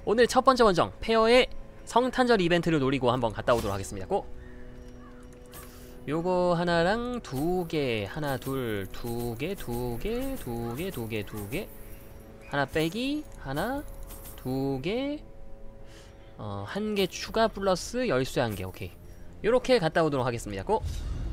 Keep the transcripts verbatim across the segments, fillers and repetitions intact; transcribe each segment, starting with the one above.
오늘 첫 번째 원정 페어의 성탄절 이벤트를 노리고 한번 갔다 오도록 하겠습니다. 고! 요거 하나랑 두 개, 하나, 둘, 두 개, 두 개, 두 개, 두 개, 두 개, 하나 빼기, 하나, 두 개, 어, 한 개 추가 플러스 열쇠 한 개. 오케이. 요렇게 갔다 오도록 하겠습니다. 고!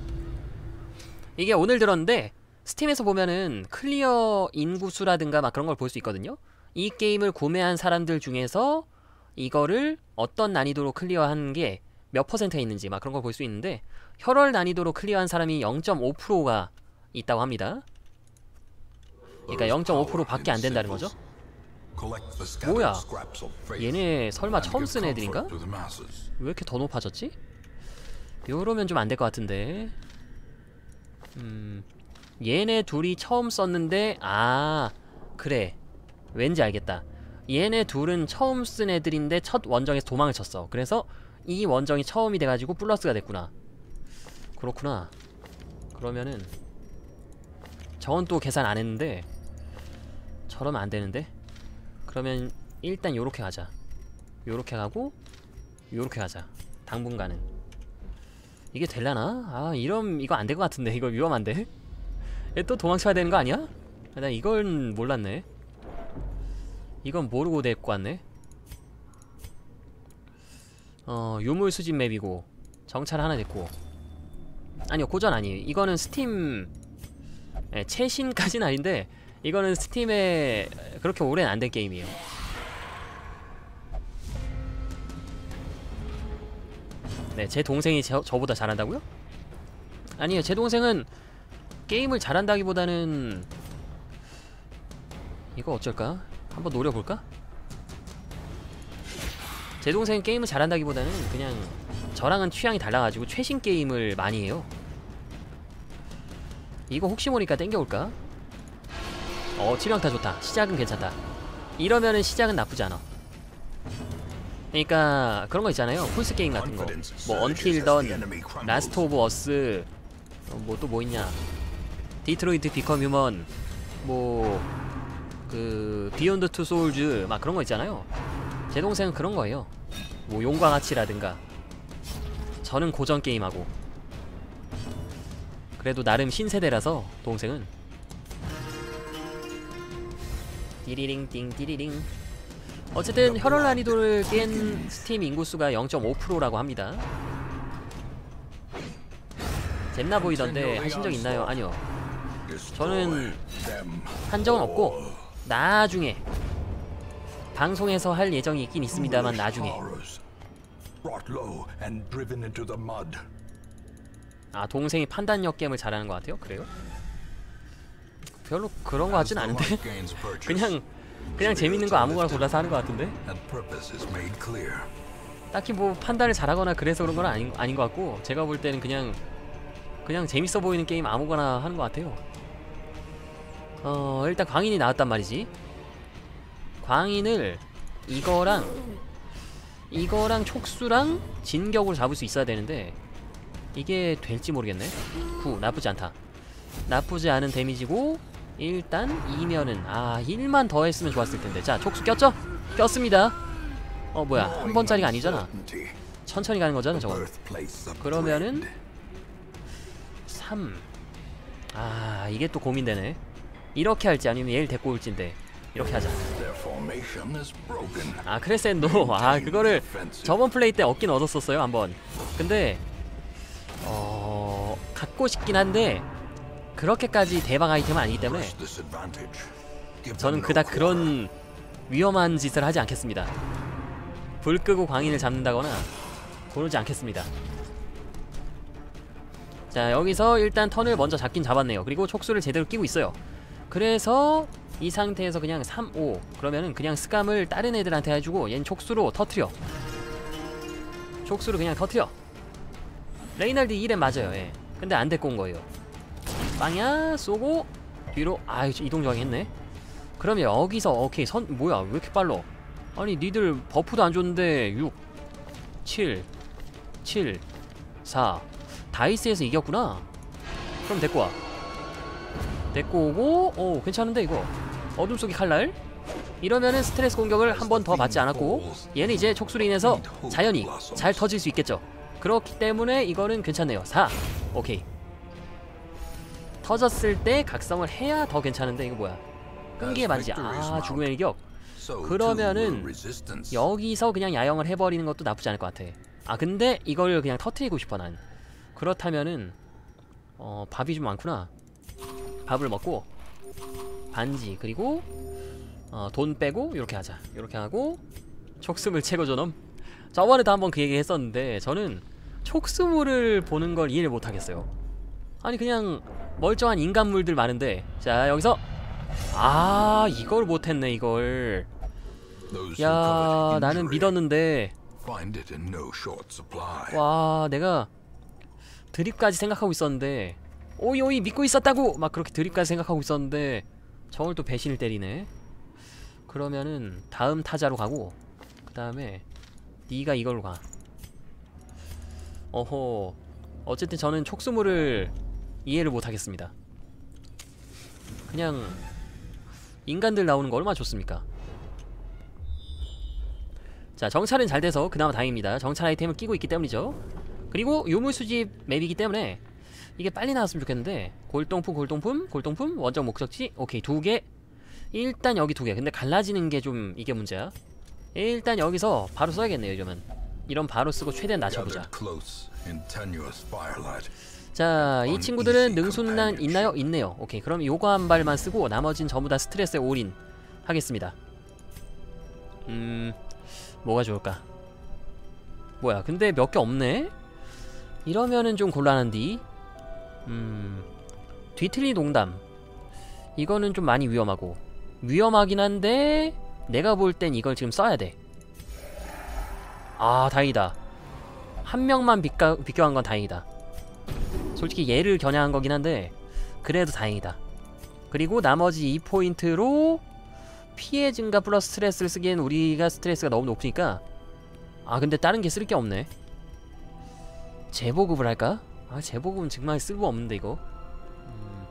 이게 오늘 들었는데 스팀에서 보면은 클리어 인구수라든가 막 그런 걸 볼 수 있거든요. 이 게임을 구매한 사람들 중에서 이거를 어떤 난이도로 클리어한 게 몇 퍼센트가 있는지 막 그런 걸 볼 수 있는데 혈월 난이도로 클리어한 사람이 영 점 오 퍼센트가 있다고 합니다. 그러니까 영 점 오 퍼센트 밖에 안 된다는 거죠. 뭐야? 얘네 설마 처음 쓴 애들인가? 왜 이렇게 더 높아졌지? 요러면 좀 안 될 것 같은데. 음... 얘네 둘이 처음 썼는데 아... 그래. 왠지 알겠다. 얘네 둘은 처음 쓴 애들인데 첫 원정에서 도망을 쳤어. 그래서 이 원정이 처음이 돼가지고 플러스가 됐구나. 그렇구나. 그러면은 저건 또 계산 안 했는데 저러면 안 되는데. 그러면 일단 요렇게 가자. 요렇게 가고 요렇게 가자. 당분간은 이게 될라나? 아 이럼 이거 안 될 것 같은데. 이거 위험한데? 얘 또 도망쳐야 되는 거 아니야? 나 이건 몰랐네. 이건 모르고 데리고 왔네. 어 유물 수집 맵이고 정찰 하나 됐고. 아니요 고전 아니에요. 이거는 스팀 네, 최신까지는 아닌데 이거는 스팀에 그렇게 오래는 안 된 게임이에요. 네, 제 동생이 저, 저보다 잘한다고요? 아니에요. 제 동생은 게임을 잘한다기보다는 이거 어쩔까? 한번 노려볼까? 제 동생은 게임을 잘한다기보다는 그냥 저랑은 취향이 달라가지고 최신 게임을 많이 해요. 이거 혹시 모르니까 땡겨올까? 어 치명타 좋다. 시작은 괜찮다. 이러면은 시작은 나쁘지 않아. 그러니까 그런 거 있잖아요. 풀스 게임 같은 거. 뭐 언틸 던, 라스트 오브 어스, 어, 뭐 또 뭐 있냐? 디트로이트 비컴 휴먼, 뭐 그 비욘드 투 소울즈 막 그런 거 있잖아요. 제 동생은 그런 거예요. 뭐 용과 같이라든가. 저는 고전 게임하고. 그래도 나름 신세대라서 동생은. 띠리링 띵 띠리링. 어쨌든 혈월 난이도를 깬 스팀 인구수가 영 점 오 퍼센트라고 합니다. 잼나 보이던데 하신 적 있나요? 아니요. 저는 한 적은 없고 나중에 방송에서 할 예정이 있긴 있습니다만 나중에. 아 동생이 판단력 게임을 잘하는 것 같아요? 그래요? 별로 그런 거 같진 않은데? 그냥 그냥 재밌는 거 아무거나 골라서 하는 것 같은데? 딱히 뭐 판단을 잘하거나 그래서 그런 건 아닌, 아닌 것 같고 제가 볼 때는 그냥 그냥 재밌어 보이는 게임 아무거나 하는 것 같아요. 어 일단 광인이 나왔단 말이지. 광인을 이거랑 이거랑 촉수랑 진격으로 잡을 수 있어야 되는데 이게 될지 모르겠네. 구 나쁘지 않다. 나쁘지 않은 데미지고 일단 이면은 아 일만 더 했으면 좋았을 텐데. 자 촉수 꼈죠? 꼈습니다. 어 뭐야 한 번짜리가 아니잖아. 천천히 가는 거잖아 저건. 그러면은 삼. 아 이게 또 고민되네. 이렇게 할지 아니면 얘를 데리고 올지인데 이렇게 하자. 아 크레센도 아 그거를 저번 플레이 때 얻긴 얻었었어요 한번. 근데 어... 갖고 싶긴 한데 그렇게까지 대박 아이템은 아니기 때문에 저는 그닥 그런 위험한 짓을 하지 않겠습니다. 불 끄고 광인을 잡는다거나 그러지 않겠습니다. 자 여기서 일단 턴을 먼저 잡긴 잡았네요. 그리고 촉수를 제대로 끼고 있어요. 그래서 이 상태에서 그냥 삼, 오 그러면은 그냥 스감을 다른 애들한테 해주고 얜 촉수로 터트려. 촉수로 그냥 터트려. 레이날드 이 렙 맞아요. 예. 근데 안 데리고 온 거예요. 빵야 쏘고 뒤로 아 이동 저항했네. 그러면 여기서 오케이 선 뭐야 왜 이렇게 빨라. 아니 니들 버프도 안 줬는데 육, 칠, 칠, 사 다이스에서 이겼구나. 그럼 데리고 와. 데리고 오고 오 괜찮은데 이거 어둠 속의 칼날 이러면은 스트레스 공격을 한 번 더 받지 않았고 얘는 이제 촉수로 인해서 자연히 잘 터질 수 있겠죠. 그렇기 때문에 이거는 괜찮네요. 사. 오케이. 터졌을 때 각성을 해야 더 괜찮은데 이거 뭐야? 끈기의 반지. 아, 죽음의 일격. 그러면은 여기서 그냥 야영을 해버리는 것도 나쁘지 않을 것 같아. 아, 근데 이걸 그냥 터트리고 싶어 난. 그렇다면은 어, 밥이 좀 많구나. 밥을 먹고 반지 그리고 어, 돈 빼고 이렇게 하자. 이렇게 하고 촉수물 채고 저놈. 저번에도 한번 그 얘기 했었는데 저는 촉수물을 보는 걸 이해를 못하겠어요. 아니 그냥 멀쩡한 인간물들 많은데. 자, 여기서 아, 이걸 못했네. 이걸. 야, 나는 믿었는데. 와, 내가 드립까지 생각하고 있었는데, 오이 오이 믿고 있었다고 막 그렇게 드립까지 생각하고 있었는데 저걸 또 배신을 때리네. 그러면은 다음 타자로 가고 그 다음에 네가 이걸로 가. 어허. 어쨌든 저는 촉수물을 이해를 못하겠습니다. 그냥 인간들 나오는 거 얼마나 좋습니까? 자, 정찰은 잘 돼서 그나마 다행입니다. 정찰 아이템을 끼고 있기 때문이죠. 그리고 유물 수집 맵이기 때문에 이게 빨리 나왔으면 좋겠는데. 골동품 골동품 골동품 원정 목적지. 오케이, 두 개. 일단 여기 두 개. 근데 갈라지는 게 좀 이게 문제야. 일단 여기서 바로 써야겠네요. 이러면 이런 바로 쓰고 최대한 낮춰보자. 자, 이 친구들은 능수능란 있나요? 있네요. 오케이, 그럼 요거 한 발만 쓰고 나머진 전부 다 스트레스에 올인 하겠습니다. 음... 뭐가 좋을까? 뭐야, 근데 몇 개 없네? 이러면은 좀 곤란한디? 음... 뒤틀리 농담. 이거는 좀 많이 위험하고. 위험하긴 한데 내가 볼 땐 이걸 지금 써야 돼. 아, 다행이다. 한 명만 비껴, 비껴간 건 다행이다. 솔직히 얘를 겨냥한 거긴 한데 그래도 다행이다. 그리고 나머지 이 포인트로 피해 증가 플러스 스트레스를 쓰기엔 우리가 스트레스가 너무 높으니까. 아, 근데 다른 게 쓸 게 없네. 재보급을 할까? 아, 재보급은 정말 쓸모없는데 이거. 음...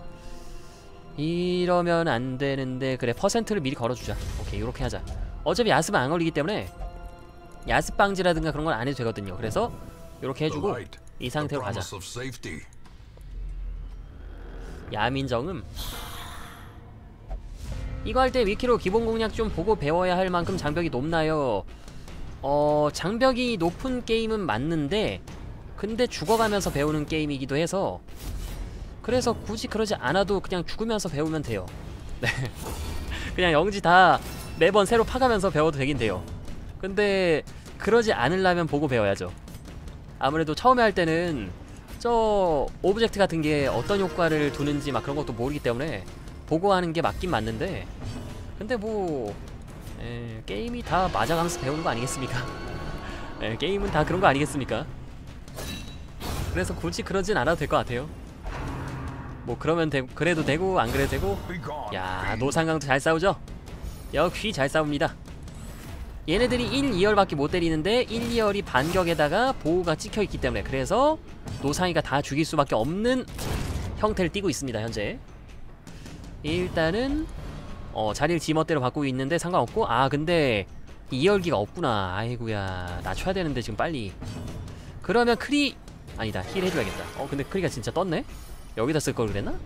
이러면 안 되는데. 그래, 퍼센트를 미리 걸어주자. 오케이, 요렇게 하자. 어차피 야습은 안 걸리기 때문에 야습 방지라든가 그런 건 안 해도 되거든요. 그래서 요렇게 해주고 이 상태로 가자. 야민정음. 이거 할 때 위키로 기본 공략 좀 보고 배워야 할 만큼 장벽이 높나요? 어... 장벽이 높은 게임은 맞는데 근데 죽어가면서 배우는 게임이기도 해서 그래서 굳이 그러지 않아도 그냥 죽으면서 배우면 돼요. 네. 그냥 영지 다 매번 새로 파가면서 배워도 되긴 돼요. 근데 그러지 않으려면 보고 배워야죠. 아무래도 처음에 할 때는 저 오브젝트 같은 게 어떤 효과를 두는지 막 그런 것도 모르기 때문에 보고 하는 게 맞긴 맞는데 근데 뭐 에, 게임이 다 맞아가면서 배우는 거 아니겠습니까? 에, 게임은 다 그런 거 아니겠습니까? 그래서 굳이 그러진 않아도 될 것 같아요. 뭐 그러면 되, 그래도 되고 안 그래도 되고. 야, 노상강도 잘 싸우죠? 역시 잘 싸웁니다. 얘네들이 일, 이열밖에 못 때리는데 일, 이열이 반격에다가 보호가 찍혀있기 때문에 그래서 노상이가 다 죽일 수밖에 없는 형태를 띠고 있습니다. 현재 일단은 어, 자리를 지멋대로 바꾸고 있는데 상관없고. 아, 근데 이열기가 없구나. 아이고야, 낮춰야 되는데 지금 빨리. 그러면 크리... 아니다, 힐 해줘야겠다. 어, 근데 크리가 진짜 떴네? 여기다 쓸 걸 그랬나?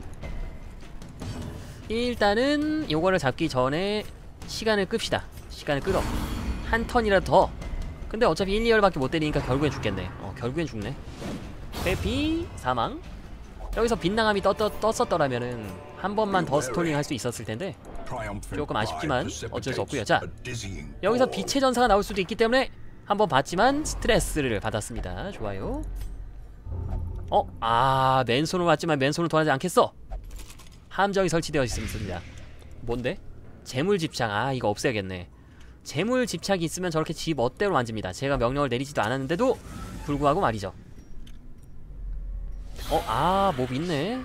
일단은 요거를 잡기 전에 시간을 끕시다. 시간을 끌어. 한 턴이라도 더. 근데 어차피 일, 이열밖에 못 때리니까 결국엔 죽겠네. 어, 결국엔 죽네. 회피, 사망. 여기서 빗나감이 떴, 떴, 떴었더라면은 한 번만 더 스톨링 할 수 있었을 텐데 조금 아쉽지만 어쩔 수 없고요. 자, 여기서 빛의 전사가 나올 수도 있기 때문에 한번 봤지만 스트레스를 받았습니다. 좋아요. 어? 아, 맨손으로 맞지만 맨손으로 돌아가지 않겠어. 함정이 설치되어 있습니다. 뭔데? 재물 집착. 아, 이거 없애야겠네. 재물 집착이 있으면 저렇게 지 멋대로 만집니다. 제가 명령을 내리지도 않았는데도 불구하고 말이죠. 어? 아, 몹 있네.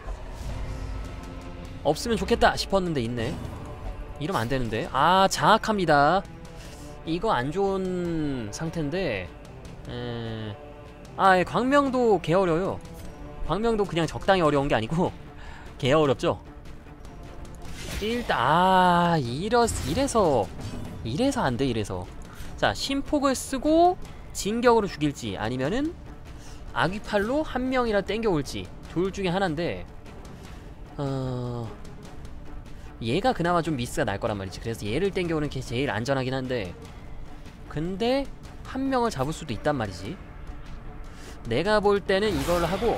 없으면 좋겠다 싶었는데 있네. 이러면 안 되는데. 아, 장악합니다. 이거 안 좋은 상태인데. 에... 아, 예, 광명도 개 어려요. 광명도 그냥 적당히 어려운 게 아니고 개 어렵죠. 일단 아 이러, 이래서 이래서 안돼 이래서. 자 신폭을 쓰고 진격으로 죽일지 아니면은 아귀팔로 한 명이라 땡겨올지 둘 중에 하나인데 어... 얘가 그나마 좀 미스가 날 거란 말이지. 그래서 얘를 땡겨오는 게 제일 안전하긴 한데 근데 한 명을 잡을 수도 있단 말이지. 내가 볼 때는 이걸 하고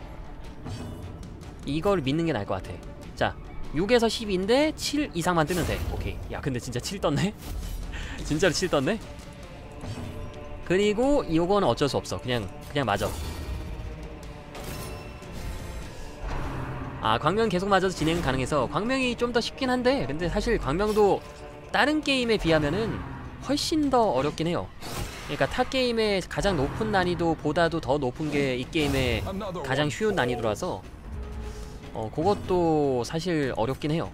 이걸 믿는 게 나을 것 같아. 자 육에서 십인데 칠 이상만 뜨면 돼. 오케이. 야 근데 진짜 칠 떴네? 진짜로 칠 떴네? 그리고 요거는 어쩔 수 없어. 그냥 그냥 맞아. 아 광명 계속 맞아도 진행 가능해서 광명이 좀 더 쉽긴 한데 근데 사실 광명도 다른 게임에 비하면은 훨씬 더 어렵긴 해요. 그러니까 타 게임의 가장 높은 난이도보다도 더 높은 게 이 게임의 가장 쉬운 난이도라서 어 그것도 사실 어렵긴 해요.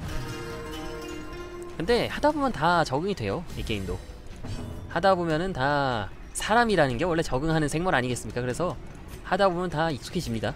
근데 하다보면 다 적응이 돼요. 이 게임도 하다보면은 다 사람이라는 게 원래 적응하는 생물 아니겠습니까? 그래서 하다보면 다 익숙해집니다.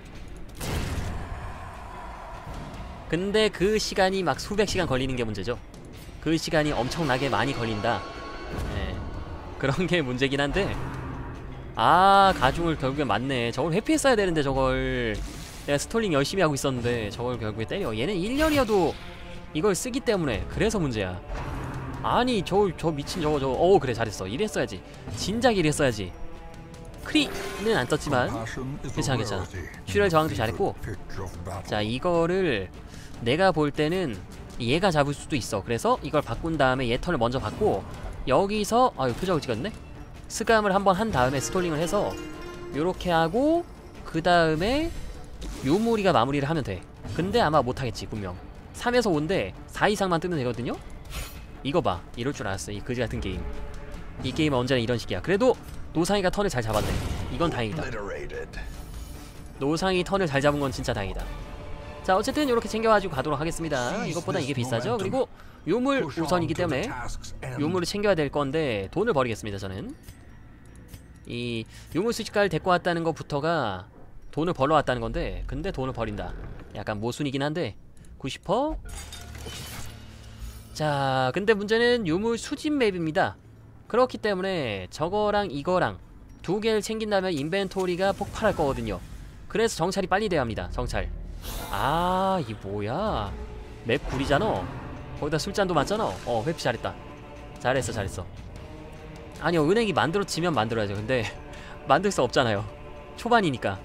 근데 그 시간이 막 수백 시간 걸리는 게 문제죠. 그 시간이 엄청나게 많이 걸린다. 네. 그런 게 문제긴 한데 아 가중을 결국에 맞네. 저걸 회피했어야 되는데 저걸 내가 스톨링 열심히 하고 있었는데 저걸 결국에 때려. 얘는 일 년이어도 이걸 쓰기 때문에 그래서 문제야. 아니 저 저 미친 저거 저거 어 그래 잘했어. 이랬어야지. 진작 이랬어야지. 크리는 안 떴지만 괜찮아 괜찮아. 출혈 저항도 잘했고 자 이거를 내가 볼 때는 얘가 잡을 수도 있어. 그래서 이걸 바꾼 다음에 얘 턴을 먼저 받고 여기서 아유 표적을 찍었네. 스감을 한번 한 다음에 스톨링을 해서 요렇게 하고 그 다음에 요무리가 마무리를 하면 돼. 근데 아마 못하겠지 분명. 삼에서 오인데 사 이상만 뜨면 되거든요. 이거 봐. 이럴 줄 알았어 이 그지같은 게임. 이 게임은 언제나 이런 식이야. 그래도 노상이가 턴을 잘 잡았네. 이건 다행이다. 노상이 턴을 잘 잡은 건 진짜 다행이다. 자 어쨌든 이렇게 챙겨가지고 가도록 하겠습니다. 이것보다 이게 비싸죠. 그리고 요물 우선이기 때문에 요물을 챙겨야 될 건데 돈을 버리겠습니다. 저는 이 요물 수집가를 데리고 왔다는 것부터가 돈을 벌러 왔다는 건데 근데 돈을 버린다. 약간 모순이긴 한데 구십 퍼센트. 자 근데 문제는 요물 수집 맵입니다. 그렇기 때문에 저거랑 이거랑 두 개를 챙긴다면 인벤토리가 폭발할 거거든요. 그래서 정찰이 빨리 돼야 합니다. 정찰. 아, 이 뭐야? 맵 구리잖아. 거기다 술잔도 맞잖아. 어, 회피 잘했다. 잘했어, 잘했어. 아니요, 은행이 만들어지면 만들어야죠. 근데 만들 수 없잖아요. 초반이니까.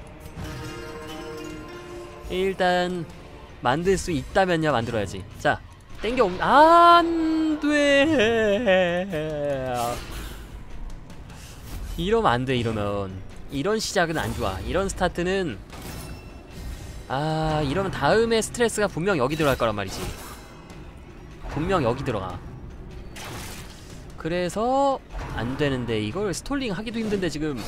일단 만들 수 있다면야 만들어야지. 자, 땡겨 옴. 안 돼. 이러면 안 돼. 이러면 이런 시작은 안 좋아. 이런 스타트는 아 이러면 다음에 스트레스가 분명 여기 들어갈 거란 말이지. 분명 여기 들어가. 그래서 안 되는데 이걸 스톨링 하기도 힘든데 지금.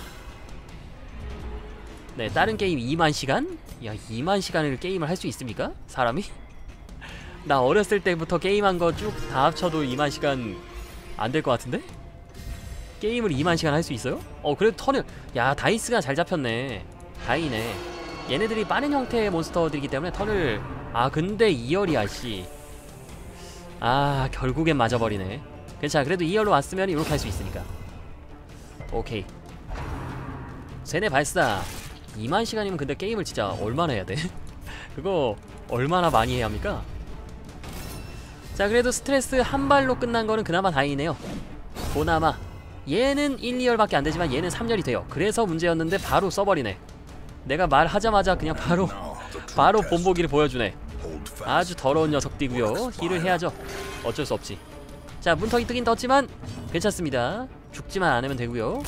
네, 다른 게임 이만 시간? 야, 이만 시간을 게임을 할 수 있습니까? 사람이? 나 어렸을 때부터 게임한 거 쭉 다 합쳐도 이만 시간 안 될 것 같은데? 게임을 이만 시간 할 수 있어요? 어, 그래도 턴을, 야, 다이스가 잘 잡혔네. 다행이네. 얘네들이 빠른 형태의 몬스터들이기 때문에 턴을, 아, 근데 이열이야, 씨. 아, 결국엔 맞아버리네. 괜찮아. 그래도 이열로 왔으면 이렇게 할 수 있으니까. 오케이. 세네 발사. 이만 시간이면 근데 게임을 진짜 얼마나 해야 돼? 그거 얼마나 많이 해야 합니까? 자, 그래도 스트레스 한 발로 끝난 거는 그나마 다행이네요. 보나마. 얘는 일, 이열밖에 안 되지만 얘는 삼 열이 돼요. 그래서 문제였는데 바로 써버리네. 내가 말하자마자 그냥 바로 바로 본보기를 보여주네. 아주 더러운 녀석들이고요. 힐을 해야죠. 어쩔 수 없지. 자, 문턱이 뜨긴 떴지만 괜찮습니다. 죽지만 않으면 되고요.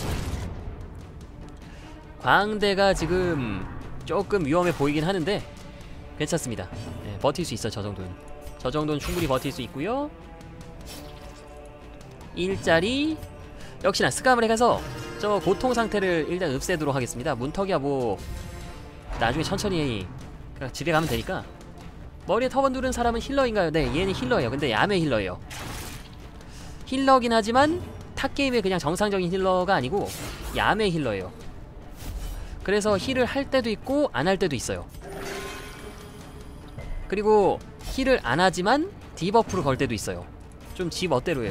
광대가 지금 조금 위험해 보이긴 하는데 괜찮습니다. 네, 버틸 수 있어. 저 정도는 저 정도는 충분히 버틸 수 있고요. 일자리 역시나 스감을 해가서 저 고통 상태를 일단 없애도록 하겠습니다. 문턱이야 뭐 나중에 천천히 그냥 집에 가면 되니까. 머리에 터번 두른 사람은 힐러인가요? 네, 얘는 힐러예요. 근데 야매 힐러예요. 힐러긴 하지만 탑게임의 그냥 정상적인 힐러가 아니고 야매 힐러예요. 그래서 힐을 할 때도 있고 안 할 때도 있어요. 그리고 힐을 안 하지만 디버프를 걸 때도 있어요. 좀 지 멋대로 해요.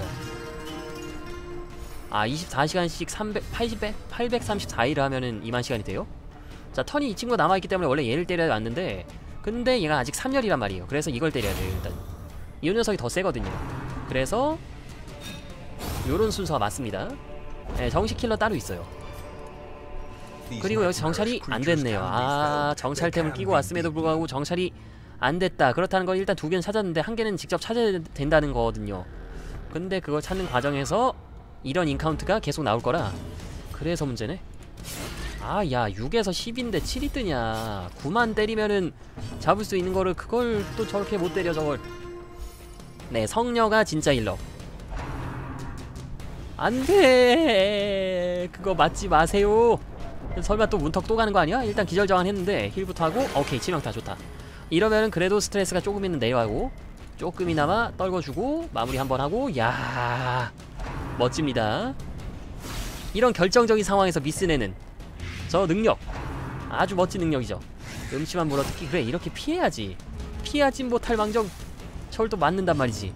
아 이십사 시간씩 삼백팔십, 팔백삼십사 일을 하면은 이만 시간이 돼요? 자 턴이 이 친구가 남아있기 때문에 원래 얘를 때려야 왔는데 근데 얘가 아직 삼 열이란 말이에요. 그래서 이걸 때려야 돼요. 일단 이 녀석이 더 세거든요. 그래서 요런 순서가 맞습니다. 네, 정식 킬러 따로 있어요. 그리고 여기서 정찰이 안 됐네요. 아 정찰템을 끼고 왔음에도 불구하고 정찰이 안 됐다. 그렇다는 건 일단 두 개는 찾았는데 한 개는 직접 찾아야 된다는 거거든요. 근데 그걸 찾는 과정에서 이런 인카운트가 계속 나올 거라 그래서 문제네. 아 야 육에서 십인데 칠이 뜨냐. 구만 때리면은 잡을 수 있는 거를 그걸 또 저렇게 못 때려 저걸. 네 성녀가 진짜 힐러. 안돼 그거 맞지 마세요. 설마 또 문턱 또 가는 거 아니야? 일단 기절저항 했는데 힐부터 하고 오케이 치명타 좋다. 이러면은 그래도 스트레스가 조금이는 내려가고 조금이나마 떨궈주고 마무리 한번 하고 야 멋집니다. 이런 결정적인 상황에서 미스내는 저 능력 아주 멋진 능력이죠. 음침한 물어뜯기. 그래 이렇게 피해야지. 피하지 못할 망정 저걸 또 맞는단 말이지.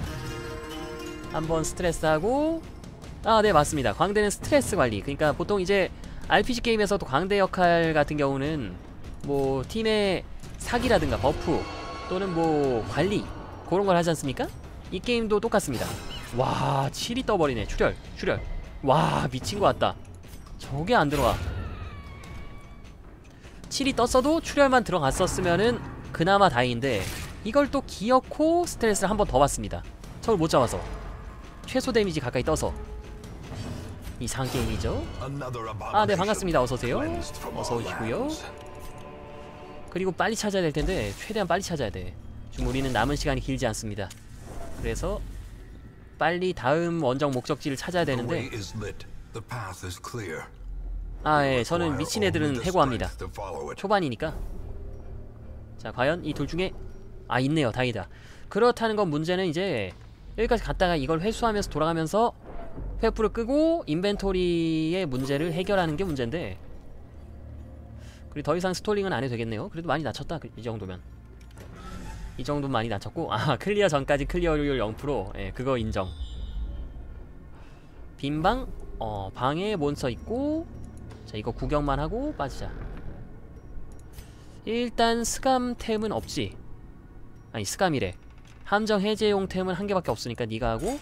한번 스트레스하고 아 네 맞습니다. 광대는 스트레스 관리. 그러니까 보통 이제 알피지 게임에서도 광대 역할 같은 경우는 뭐 팀의 사기라든가 버프 또는 뭐 관리 그런 걸 하지 않습니까? 이 게임도 똑같습니다. 와 칠이 떠버리네. 출혈 출혈. 와 미친 거 같다. 저게 안 들어가. 칠이 떴어도 출혈만 들어갔었으면은 그나마 다행인데 이걸 또 기어코 스트레스를 한 번 더 받습니다. 저걸 못 잡아서 최소 데미지 가까이 떠서 이상한 게임이죠. 아 네 반갑습니다. 어서오세요. 어서오시고요. 그리고 빨리 찾아야 될 텐데 최대한 빨리 찾아야 돼. 지금 우리는 남은 시간이 길지 않습니다. 그래서 빨리 다음 원정 목적지를 찾아야 되는데 아 예 저는 미친 애들은 해고합니다. 초반이니까. 자 과연 이 둘 중에 아 있네요. 다행이다. 그렇다는 건 문제는 이제 여기까지 갔다가 이걸 회수하면서 돌아가면서 횃불을 끄고 인벤토리의 문제를 해결하는 게 문제인데 그리고 더 이상 스톨링은 안 해도 되겠네요. 그래도 많이 낮췄다. 이 정도면 이 정도면 많이 낮췄고 아 클리어 전까지 클리어율 영 퍼센트 예 그거 인정. 빈방 어 방에 몬스터 있고 자 이거 구경만 하고 빠지자. 일단 스감템은 없지. 아니 스감이래. 함정 해제용 템은 한 개밖에 없으니까 니가 하고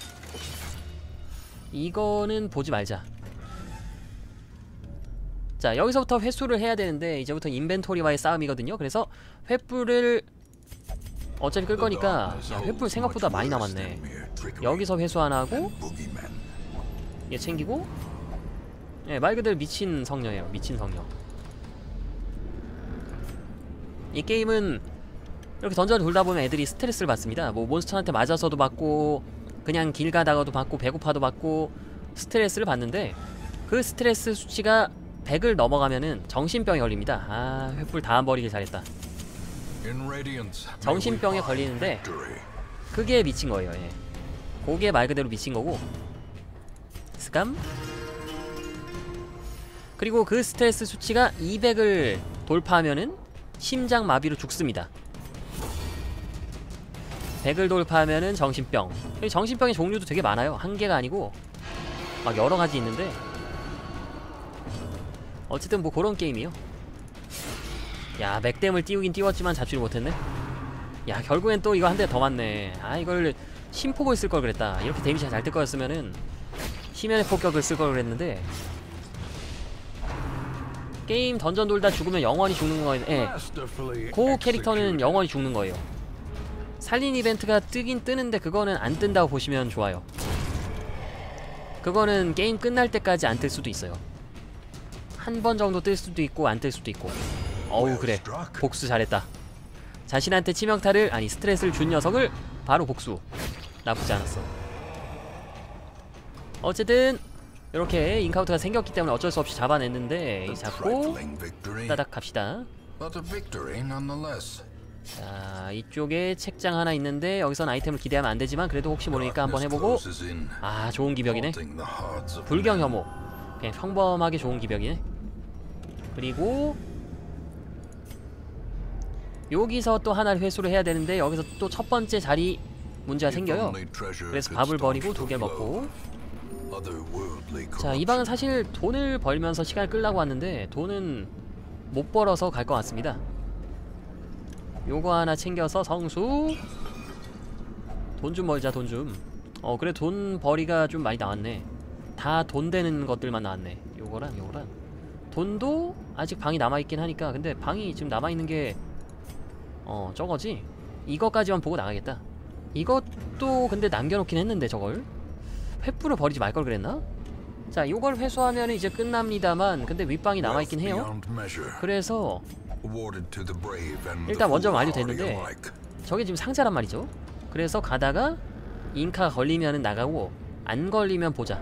이거는 보지 말자. 자 여기서부터 회수를 해야 되는데 이제부터 인벤토리와의 싸움이거든요. 그래서 횃불을 어차피 끌 거니까 야 횃불 생각보다 많이 남았네. 여기서 회수 하나 하고 얘 챙기고 예, 말 그대로 미친 성녀예요. 미친 성녀. 이 게임은 이렇게 던전을 돌다 보면 애들이 스트레스를 받습니다. 뭐 몬스터한테 맞아서도 받고 그냥 길 가다가도 받고 배고파도 받고 스트레스를 받는데 그 스트레스 수치가 백을 넘어가면은 정신병에 걸립니다. 아 횃불 다 버리길 잘했다. 정신병에 걸리는데 그게 미친 거예요. 예. 그게 말 그대로 미친 거고 스감 그리고 그 스트레스 수치가 이백을 돌파하면은 심장 마비로 죽습니다. 백을 돌파하면은 정신병. 정신병의 종류도 되게 많아요. 한 개가 아니고 막 여러 가지 있는데 어쨌든 뭐 그런 게임이요. 야 맥댐을 띄우긴 띄웠지만 잡지를 못했네. 야 결국엔 또 이거 한 대 더 맞네. 아 이걸 심폭을 쓸 걸 그랬다. 이렇게 데미지가 잘 뜰 거였으면은 심연의 폭격을 쓸 걸 그랬는데 게임 던전 돌다 죽으면 영원히 죽는 거예요. 예. 그 캐릭터는 영원히 죽는 거예요. 살린 이벤트가 뜨긴 뜨는데 그거는 안 뜬다고 보시면 좋아요. 그거는 게임 끝날 때까지 안 뜰 수도 있어요. 한 번 정도 뜰 수도 있고 안 뜰 수도 있고. 어우 그래 복수 잘했다. 자신한테 치명타를 아니 스트레스를 준 녀석을 바로 복수. 나쁘지 않았어. 어쨌든 이렇게 인카운트가 생겼기 때문에 어쩔 수 없이 잡아냈는데 잡고 따닥 갑시다. 자 이쪽에 책장 하나 있는데 여기선 아이템을 기대하면 안되지만 그래도 혹시 모르니까 한번 해보고 아 좋은 기벽이네. 불경 혐오 그냥 평범하게 좋은 기벽이네. 그리고 여기서 또 하나를 회수를 해야 되는데 여기서 또 첫 번째 자리 문제가 생겨요. 그래서 밥을 버리고 두 개 먹고. 자, 이 방은 사실 돈을 벌면서 시간을 끌려고 왔는데 돈은 못 벌어서 갈 것 같습니다. 요거 하나 챙겨서 성수. 돈 좀 벌자, 돈 좀. 어, 그래, 돈 벌이가 좀 많이 나왔네. 다 돈 되는 것들만 나왔네. 요거랑 요거랑. 돈도 아직 방이 남아있긴 하니까. 근데 방이 지금 남아있는 게 어, 저거지? 이거까지만 보고 나가겠다. 이것도 근데 남겨놓긴 했는데 저걸 횃불을 버리지 말걸 그랬나? 자, 요걸 회수하면 이제 끝납니다만 근데 윗방이 남아있긴 해요. 그래서 일단 먼저 완료됐는데 저게 지금 상자란 말이죠. 그래서 가다가 잉카 걸리면은 나가고 안 걸리면 보자.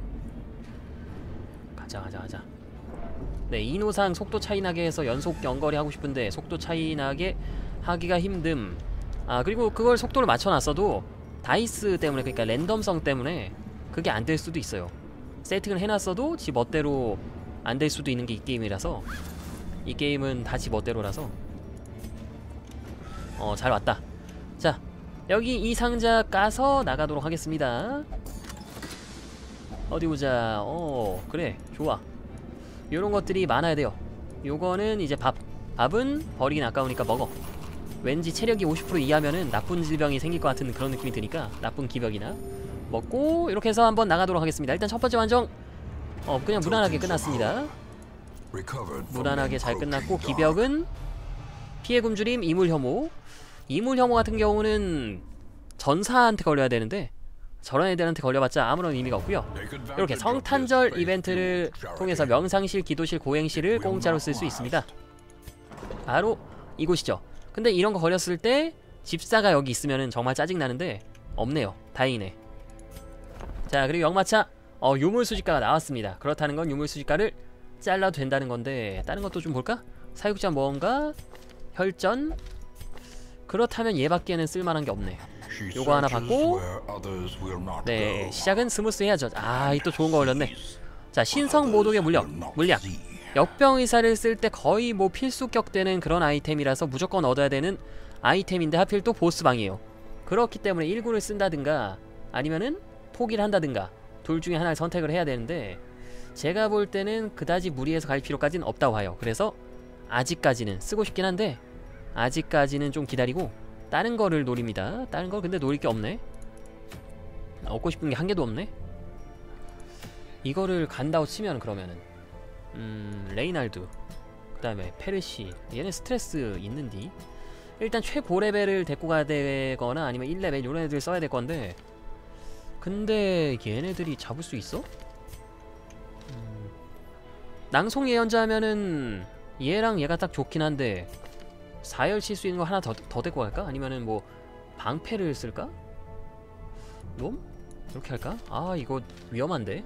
가자 가자 가자. 네, 인호상 속도 차이 나게 해서 연속 연거리 하고 싶은데 속도 차이 나게 하기가 힘듦. 아, 그리고 그걸 속도를 맞춰놨어도 다이스 때문에, 그러니까 랜덤성 때문에 그게 안 될 수도 있어요. 세팅을 해놨어도 지 멋대로 안 될 수도 있는 게 이 게임이라서. 이 게임은 다 지 멋대로라서. 어, 잘 왔다. 자, 여기 이 상자 까서 나가도록 하겠습니다. 어디 보자. 어, 그래, 좋아. 요런 것들이 많아야 돼요. 요거는 이제 밥. 밥은 버리긴 아까우니까 먹어. 왠지 체력이 오십 퍼센트 이하면은 나쁜 질병이 생길 것 같은 그런 느낌이 드니까 나쁜 기벽이나 먹고 이렇게 해서 한번 나가도록 하겠습니다. 일단 첫 번째 완정 어 그냥 무난하게 끝났습니다. 무난하게 잘 끝났고, 기벽은 피해 굶주림, 이물 혐오. 이물 혐오 같은 경우는 전사한테 걸려야 되는데 저런 애들한테 걸려봤자 아무런 의미가 없고요. 이렇게 성탄절 이벤트를 통해서 명상실, 기도실, 고행실을 공짜로 쓸 수 있습니다. 바로 이곳이죠. 근데 이런 거 걸렸을 때 집사가 여기 있으면은 정말 짜증나는데 없네요. 다행이네. 자, 그리고 역마차 어 유물수집가가 나왔습니다. 그렇다는 건 유물수집가를 잘라도 된다는 건데 다른 것도 좀 볼까? 사육자 모험가, 혈전. 그렇다면 얘밖에는 쓸만한 게 없네. 요거 하나 받고, 네, 시작은 스무스 해야죠. 아, 이 또 좋은 거 걸렸네. 자, 신성 모독의 물력, 물약. 역병의사를 쓸 때 거의 뭐 필수격 되는 그런 아이템이라서 무조건 얻어야 되는 아이템인데 하필 또 보스방이에요. 그렇기 때문에 일구를 쓴다든가 아니면은 포기를 한다든가 둘 중에 하나를 선택을 해야 되는데 제가 볼 때는 그다지 무리해서 갈 필요까지는 없다고 해요. 그래서 아직까지는 쓰고 싶긴 한데 아직까지는 좀 기다리고 다른 거를 노립니다. 다른 거 근데 노릴 게 없네. 얻고 싶은 게 한 개도 없네. 이거를 간다고 치면 그러면은 음... 레이날드, 그 다음에 페르시. 얘네 스트레스 있는디. 일단 최고 레벨을 데리고 가야 되거나 아니면 일 레벨 요런 애들 써야 될 건데 근데 얘네들이 잡을 수 있어? 음... 낭송 예언자 하면은 얘랑 얘가 딱 좋긴 한데 사열 칠 수 있는 거 하나 더, 더 데리고 갈까? 아니면은 뭐 방패를 쓸까? 놈? 이렇게 할까? 아, 이거 위험한데?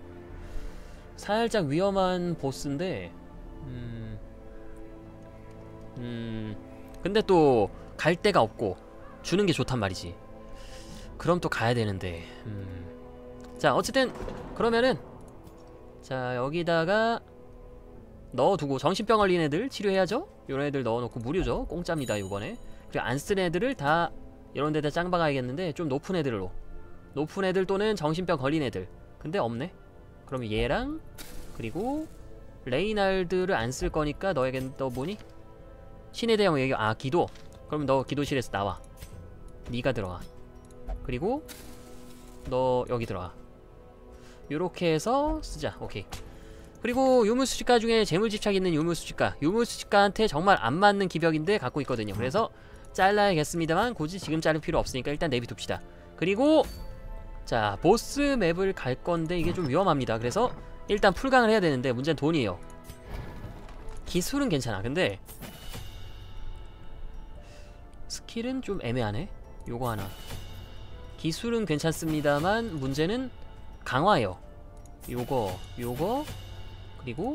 살짝 위험한 보스인데 음... 음... 근데 또 갈 데가 없고 주는 게 좋단 말이지. 그럼 또 가야 되는데 음... 자, 어쨌든 그러면은 자, 여기다가 넣어두고 정신병 걸린 애들 치료해야죠. 요런 애들 넣어놓고 무료죠. 공짜입니다 요번에. 그리고 안 쓴 애들을 다 이런 데다 짱 박아야겠는데 좀 높은 애들로, 높은 애들 또는 정신병 걸린 애들. 근데 없네. 그럼 얘랑 그리고 레이날드를 안 쓸 거니까 너에겐 너 뭐니? 신의 대형 얘기. 아, 기도. 그럼 너 기도실에서 나와. 네가 들어가. 그리고 너 여기 들어가. 요렇게 해서 쓰자. 오케이. 그리고 유물수집가 중에 재물집착 있는 유물수집가, 유물수집가한테 정말 안 맞는 기벽인데 갖고 있거든요. 그래서 잘라야겠습니다만 굳이 지금 자를 필요 없으니까 일단 내비둡시다. 그리고 자, 보스 맵을 갈 건데 이게 좀 위험합니다. 그래서 일단 풀강을 해야 되는데 문제는 돈이에요. 기술은 괜찮아. 근데 스킬은 좀 애매하네. 요거 하나. 기술은 괜찮습니다만 문제는 강화예요. 요거, 요거, 그리고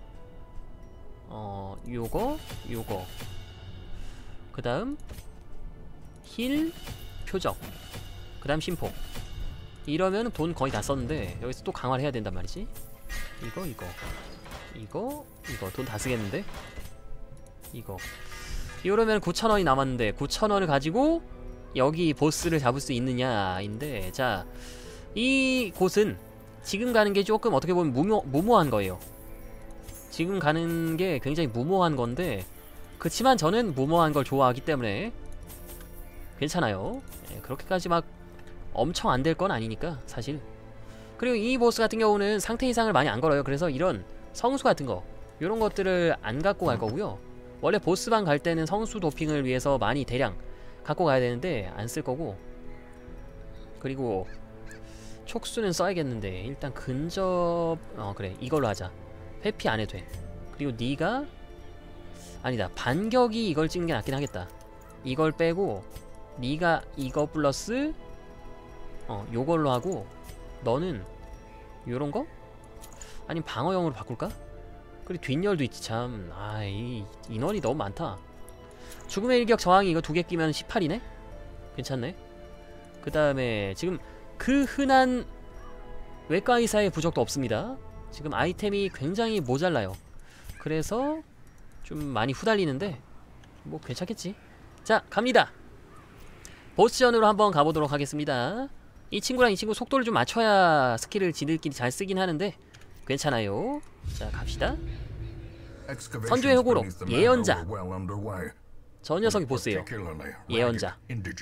어, 요거, 요거. 그 다음 힐, 표적, 그 다음 심폭. 이러면 돈 거의 다 썼는데 여기서 또 강화를 해야 된단 말이지. 이거, 이거, 이거, 이거 돈 다 쓰겠는데? 이거 이러면 구천 원이 남았는데 구천 원을 가지고 여기 보스를 잡을 수 있느냐인데, 자, 이 곳은 지금 가는 게 조금 어떻게 보면 무모, 무모한 거예요. 지금 가는 게 굉장히 무모한 건데, 그치만 저는 무모한 걸 좋아하기 때문에 괜찮아요. 예, 그렇게까지 막 엄청 안 될 건 아니니까 사실. 그리고 이 보스 같은 경우는 상태 이상을 많이 안 걸어요. 그래서 이런 성수 같은 거, 이런 것들을 안 갖고 갈 거고요. 원래 보스방 갈 때는 성수 도핑을 위해서 많이 대량 갖고 가야 되는데 안 쓸 거고, 그리고 촉수는 써야겠는데 일단 근접, 어 그래, 이걸로 하자. 회피 안 해도 돼. 그리고 니가, 아니다, 반격이 이걸 찍는 게 낫긴 하겠다. 이걸 빼고 니가 이거 플러스 어 요걸로 하고, 너는 요런 거? 아니면 방어형으로 바꿀까? 그리고 뒷열도 있지 참. 아이, 인원이 너무 많다. 죽음의 일격 저항이 이거 두 개 끼면 십팔이네? 괜찮네. 그 다음에 지금 그 흔한 외과의사의 부적도 없습니다. 지금 아이템이 굉장히 모자라요. 그래서 좀 많이 후달리는데 뭐 괜찮겠지. 자, 갑니다. 보스전으로 한번 가보도록 하겠습니다. 이 친구랑 이 친구 속도를 좀 맞춰야 스킬을 지들끼리 잘 쓰긴 하는데 괜찮아요. 자, 갑시다. 선조의 호구로 예언자. 저 녀석이 보스예요. 예언자.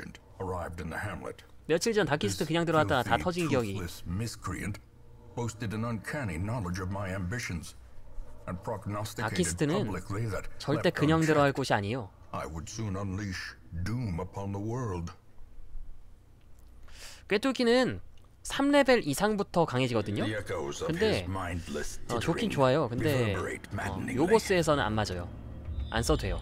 며칠 전 다키스트 그냥 들어왔다 다 터진 기억이. 다키스트는 절대 그냥 들어갈 곳이 아니에요. 꿰뚫기는 삼 레벨 이상부터 강해지거든요. 근데 어, 좋긴 좋아요. 근데 어, 요 보스에서는 안 맞아요. 안 써도 돼요.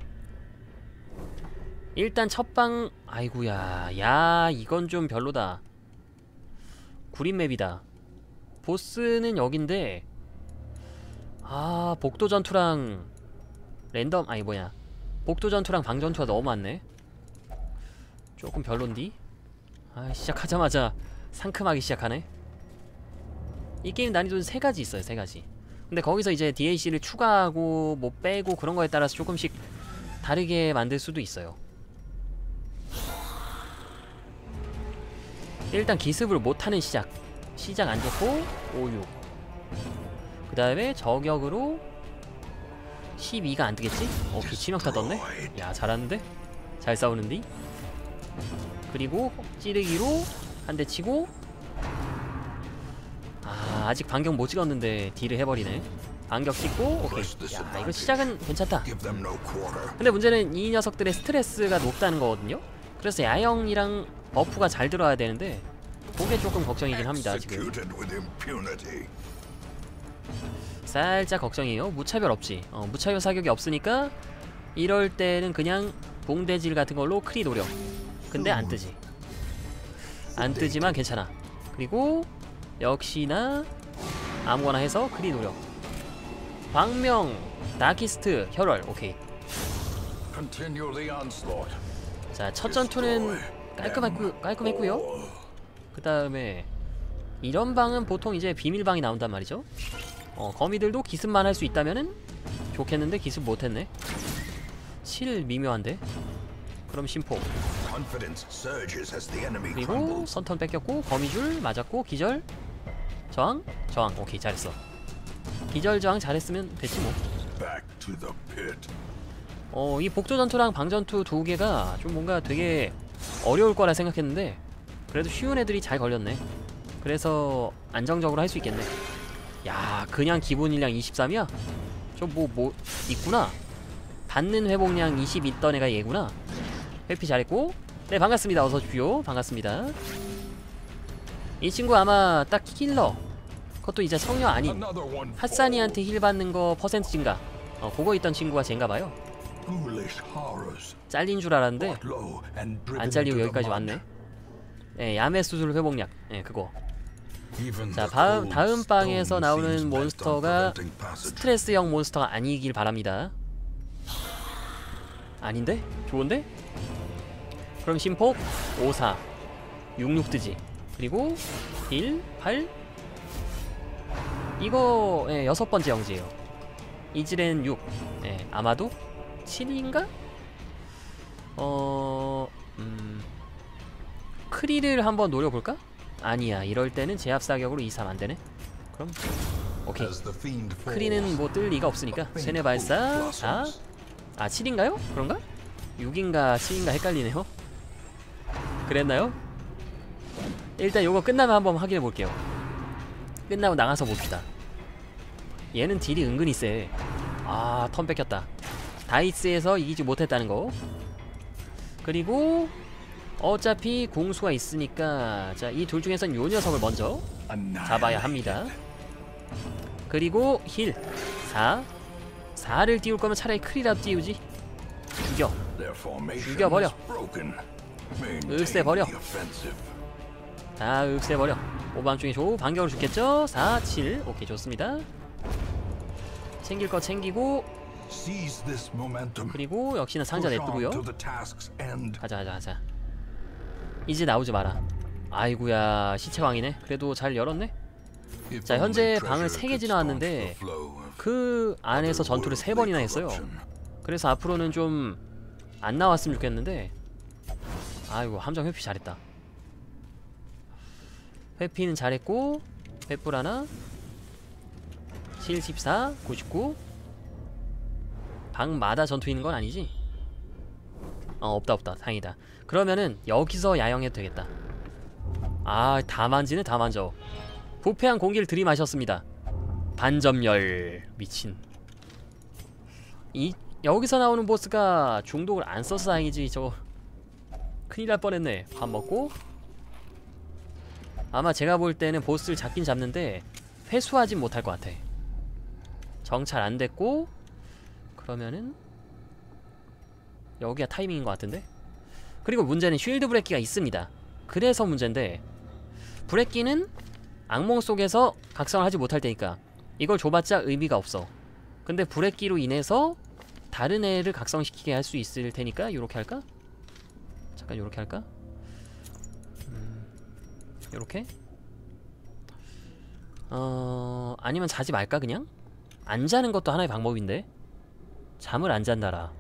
일단 첫방, 아이구야, 야, 이건 좀 별로다. 구린맵이다. 보스는 여긴데, 아, 복도 전투랑 랜덤, 아니 뭐냐, 복도 전투랑 방 전투가 너무 많네. 조금 별론디? 아, 시작하자마자 상큼하게 시작하네. 이 게임 난이도는 세 가지 있어요, 세 가지. 근데 거기서 이제 디엘씨를 추가하고 뭐 빼고 그런 거에 따라서 조금씩 다르게 만들 수도 있어요. 일단 기습을 못하는 시작. 시작 안 좋고 오, 육. 그 다음에 저격으로 십이가 안 뜨겠지? 어, 치명타 떴네? 야, 잘하는데? 잘 싸우는디? 그리고 찌르기로 한 대 치고, 아, 아직 반격 못 찍었는데 딜을 해버리네. 반격 찍고, 오케이. 야, 이거 시작은 괜찮다. 근데 문제는 이 녀석들의 스트레스가 높다는 거거든요? 그래서 야영이랑 버프가 잘 들어야 되는데 그게 조금 걱정이긴 합니다, 지금. 살짝 걱정이에요. 무차별 없지. 어, 무차별 사격이 없으니까 이럴 때는 그냥 봉대질 같은 걸로 크리 노려. 근데 안 뜨지. 안 뜨지만 괜찮아. 그리고 역시나 아무거나 해서 크리 노려. 광명, 다키스트, 혈월, 오케이. 자, 첫 전투는 깔끔했고, 깔끔했고요. 그 다음에 이런 방은 보통 이제 비밀방이 나온단 말이죠. 어, 거미들도 기습만 할 수 있다면은 좋겠는데 기습 못했네. 칠 미묘한데. 그럼 심포. 그리고 선턴 뺏겼고 거미줄 맞았고 기절 저항 저항. 오케이, 잘했어. 기절 저항 잘했으면 됐지 뭐. 어, 이 복도 전투랑 방 전투 두 개가 좀 뭔가 되게 어려울 거라 생각했는데 그래도 쉬운 애들이 잘 걸렸네. 그래서 안정적으로 할 수 있겠네. 야, 그냥 기본 일량 이십삼이야? 저 뭐 뭐 있구나. 받는 회복량 이십 있던 애가 얘구나. 회피 잘했고. 네, 반갑습니다. 어서 오십시오. 반갑습니다. 이 친구 아마 딱 힐러, 그것도 이제 성녀 아닌 핫사니한테 힐 받는 거 퍼센트 증가, 어, 그거 있던 친구가 쟤인가봐요. 잘린 줄 알았는데 안 잘리고 여기까지 왔네. 예, 야매 수술 회복약, 예, 그거. 자, 다음, 다음 방에서 나오는 몬스터가 스트레스형 몬스터가 아니길 바랍니다. 아닌데? 좋은데? 그럼 심폭 오, 사, 육, 육 뜨지. 그리고 일, 팔. 이거 예, 여섯 번째 영지예요. 이질엔 육. 예, 아마도 칠인가? 어... 음... 크리를 한번 노려볼까? 아니야, 이럴 때는 제압 사격으로 이, 삼 안되네. 그럼 오케이. 크리는 뭐 뜰 리가 없으니까 쇠뇌 발사. 자, 아 칠인가요? 그런가? 육인가 칠인가 헷갈리네요. 그랬나요? 일단 요거 끝나면 한번 확인해 볼게요. 끝나고 나가서 봅시다. 얘는 딜이 은근히 세. 아, 턴 뺏겼다. 다이스에서 이기지 못했다는 거. 그리고 어차피 공수가 있으니까 자, 이 둘 중에선 요 녀석을 먼저 잡아야 합니다. 그리고 힐 사. 사를 띄울 거면 차라리 크리라도 띄우지. 죽여. 죽여버려. 윽세버려. 다 윽세버려. 오밤중에 조 반격으로 죽겠죠? 사, 칠. 오케이, 좋습니다. 챙길 거 챙기고. 그리고 역시나 상자 냅두고요. 가자 가자 가자. 이제 나오지 마라. 아이구야, 시체왕이네. 그래도 잘 열었네. 자, 현재 방을 세 개 지나왔는데 그 안에서 전투를 세 번이나 했어요. 그래서 앞으로는 좀 안 나왔으면 좋겠는데. 아이고, 함정 회피 잘했다. 회피는 잘했고. 횃불 하나. 칠십사, 구십구. 방마다 전투 있는 건 아니지? 어, 없다 없다. 다행이다. 그러면은 여기서 야영해도 되겠다. 아, 다 만지네. 다 만져. 부패한 공기를 들이마셨습니다. 반점열. 미친. 이 여기서 나오는 보스가 중독을 안 써서 다행이지. 저거 큰일 날 뻔했네. 밥 먹고. 아마 제가 볼 때는 보스를 잡긴 잡는데 회수하진 못할 것 같아. 정찰 안 됐고. 그러면은 여기가 타이밍인 것 같은데. 그리고 문제는 쉴드 브레끼가 있습니다. 그래서 문제인데, 브레끼는 악몽 속에서 각성을 하지 못할 테니까 이걸 줘봤자 의미가 없어. 근데 브레끼로 인해서 다른 애를 각성시키게 할 수 있을 테니까 요렇게 할까? 잠깐 요렇게 할까? 음, 요렇게? 어... 아니면 자지 말까 그냥? 안 자는 것도 하나의 방법인데? 잠을 안 잔다라.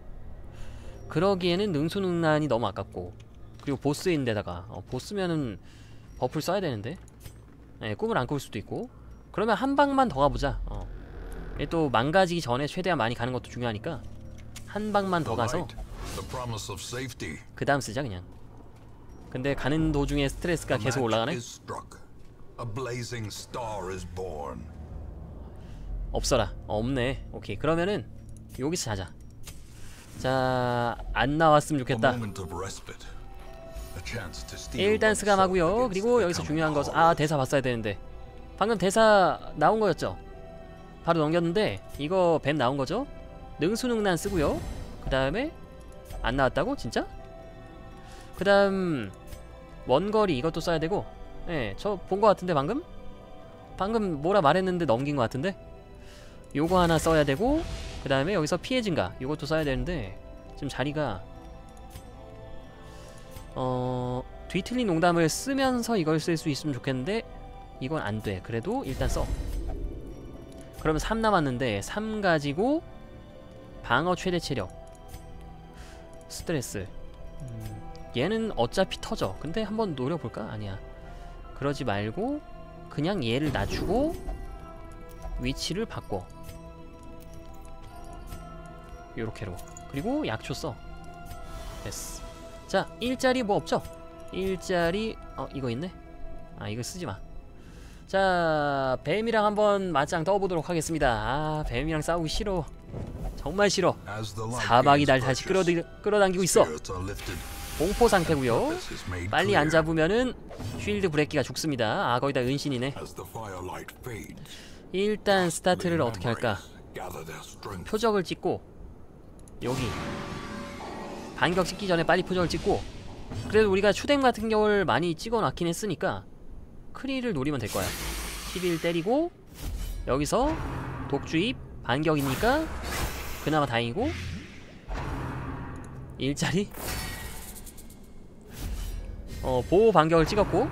그러기에는 능수능란이 너무 아깝고, 그리고 보스인데다가 어, 보스면은 버프를 써야 되는데, 네, 꿈을 안 꿀 수도 있고. 그러면 한 방만 더 가보자. 어. 또 망가지기 전에 최대한 많이 가는 것도 중요하니까 한 방만 더 가서 그 다음 쓰자 그냥. 근데 가는 도중에 스트레스가 계속 올라가네? 없어라. 어, 없네. 오케이, 그러면은 여기서 자자. 자, 안 나왔으면 좋겠다. 일단 스감하고요. 그리고 여기서 중요한 거, 아, 대사 봤어야 되는데 방금 대사 나온 거였죠? 바로 넘겼는데 이거 뱀 나온 거죠? 능수능란 쓰고요. 그 다음에 안 나왔다고? 진짜? 그 다음 원거리 이것도 써야 되고. 예, 저 본 거 같은데 방금? 방금 뭐라 말했는데 넘긴 거 같은데? 요거 하나 써야 되고, 그 다음에 여기서 피해 증가 요것도 써야 되는데 지금 자리가 어... 뒤틀린 농담을 쓰면서 이걸 쓸 수 있으면 좋겠는데 이건 안 돼. 그래도 일단 써. 그러면 삼 남았는데 삼 가지고 방어 최대 체력, 스트레스. 음, 얘는 어차피 터져. 근데 한번 노려볼까? 아니야. 그러지 말고 그냥 얘를 낮추고 위치를 바꿔. 요렇게로. 그리고 약초 써. 됐어. 자, 일자리 뭐 없죠? 일자리 어 이거 있네? 아, 이거 쓰지마. 자, 뱀이랑 한번 맞짱 떠보도록 하겠습니다. 아, 뱀이랑 싸우기 싫어. 정말 싫어. 사막이 날 다시 끌어들, 끌어당기고 있어. 공포 상태고요. 빨리 안 잡으면은 쉴드 브레끼가 죽습니다. 아, 거의 다 은신이네. 일단 스타트를 어떻게 할까? 표적을 찍고 여기 반격 찍기 전에 빨리 표적을 찍고. 그래도 우리가 추뎀 같은 경우를 많이 찍어놨긴 했으니까 크리를 노리면 될 거야. 십일 때리고 여기서 독주입 반격이니까 그나마 다행이고. 일자리 어 보호 반격을 찍었고.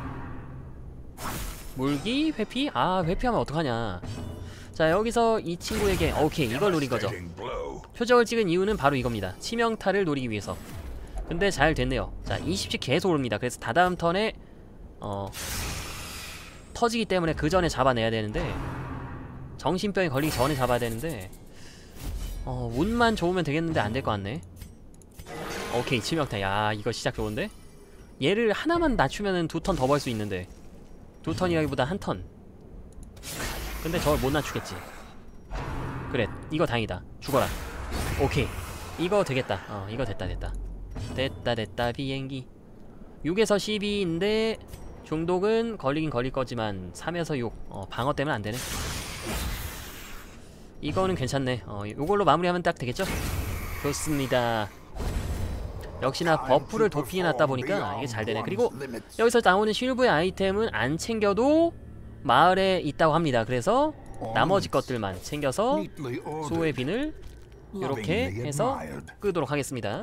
물기 회피. 아, 회피하면 어떡하냐. 자, 여기서 이 친구에게 오케이, 이걸 노린 거죠. 표적을 찍은 이유는 바로 이겁니다. 치명타를 노리기 위해서. 근데 잘 됐네요. 자, 이십씩 계속 오릅니다. 그래서 다다음 턴에 어 터지기 때문에 그 전에 잡아내야 되는데, 정신병이 걸리기 전에 잡아야 되는데, 어 운만 좋으면 되겠는데 안 될 것 같네. 오케이, 치명타. 야, 이거 시작 좋은데? 얘를 하나만 낮추면은 두 턴 더 벌 수 있는데, 두 턴이라기보다 한 턴. 근데 저걸 못 낮추겠지. 그래, 이거 다행이다. 죽어라. 오케이, 이거 되겠다. 어 이거 됐다 됐다 됐다 됐다. 비행기 육에서 십이인데 중독은 걸리긴 걸릴 거지만 삼에서 육. 어 방어 때문에 안 되네. 이거는 괜찮네. 어 요걸로 마무리하면 딱 되겠죠? 좋습니다. 역시나 버프를 도핑해 놨다 보니까 이게 잘 되네. 그리고 여기서 나오는 실브의 아이템은 안 챙겨도 마을에 있다고 합니다. 그래서 나머지 것들만 챙겨서 수호의 빈을 이렇게 해서 끄도록 하겠습니다.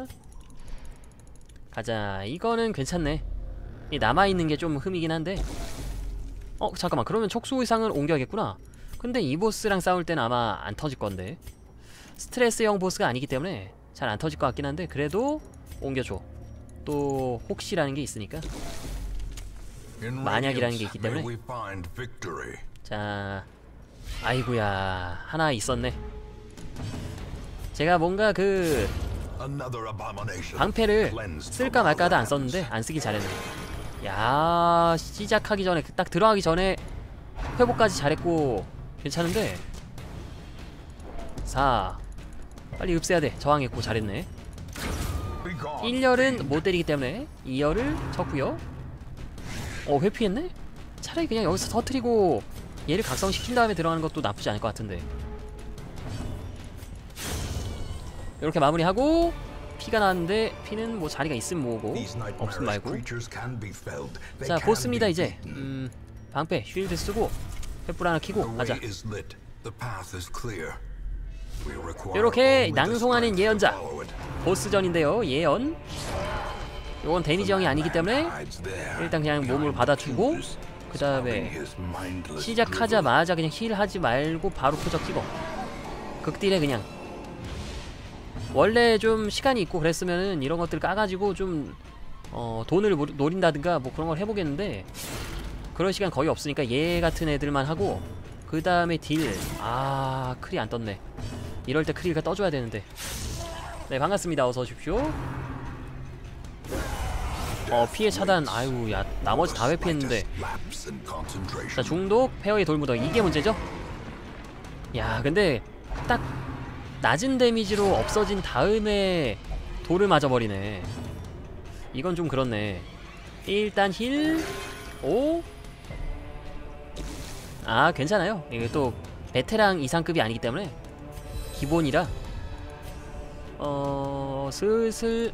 가자. 이거는 괜찮네. 이 남아있는 게 좀 흠이긴 한데, 어 잠깐만, 그러면 촉수 의상을 옮겨야겠구나. 근데 이 보스랑 싸울 때는 아마 안 터질 건데, 스트레스형 보스가 아니기 때문에 잘 안 터질 것 같긴 한데, 그래도 옮겨줘. 또 혹시라는 게 있으니까, 만약이라는 게 있기 때문에. 자, 아이구야, 하나 있었네. 제가 뭔가 그 방패를 쓸까 말까 하다 안 썼는데 안 쓰기 잘했네. 야, 시작하기 전에, 딱 들어가기 전에 회복까지 잘했고 괜찮은데. 사, 빨리 흡수해야 돼. 저항했고 잘했네. 일 열은 못 때리기 때문에 이 열을 쳤고요. 어, 회피했네? 차라리 그냥 여기서 터트리고 얘를 각성시킨 다음에 들어가는 것도 나쁘지 않을 것 같은데. 이렇게 마무리하고, 피가 나왔는데 피는 뭐 자리가 있으면 모으고 없으면 말고. 자, 보스입니다 이제. 음, 방패 쉴드 쓰고 횃불 하나 켜고 가자. 이렇게 낭송하는 예언자 보스전인데요. 예언, 요건 데미지형이 아니기 때문에 일단 그냥 몸을 받아주고, 그 다음에 시작하자마자 그냥 힐하지 말고 바로 표적 찍어. 극딜에 그냥. 원래 좀 시간이 있고 그랬으면은 이런 것들 까가지고 좀 어, 돈을 노린다든가 뭐 그런 걸 해보겠는데, 그럴 시간 거의 없으니까 얘 같은 애들만 하고, 그 다음에 딜. 아, 크리 안 떴네. 이럴 때 크리가 떠줘야 되는데. 네, 반갑습니다. 어서 오십시오. 어, 피해 차단. 아유, 야, 나머지 다 회피했는데. 자, 중독, 폐허의 돌무더기. 이게 문제죠? 야, 근데 딱 낮은 데미지로 없어진 다음에 돌을 맞아버리네. 이건 좀 그렇네. 일단 힐. 오. 아, 괜찮아요. 이게 또 베테랑 이상급이 아니기 때문에 기본이라. 어... 슬슬